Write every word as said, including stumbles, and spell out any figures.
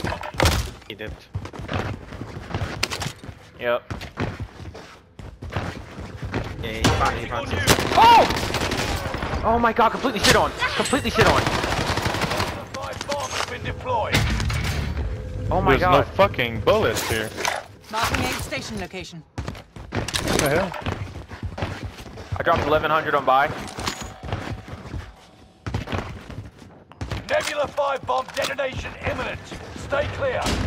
He did. Yep. Yeah, he found, he found oh! Oh my god, completely shit on. Completely shit on. Five bombs have been deployed. Oh my There's god. no fucking bullets here. Marking aid station location. What the hell? I dropped eleven hundred on buy. Nebula five bomb detonation imminent. Stay clear.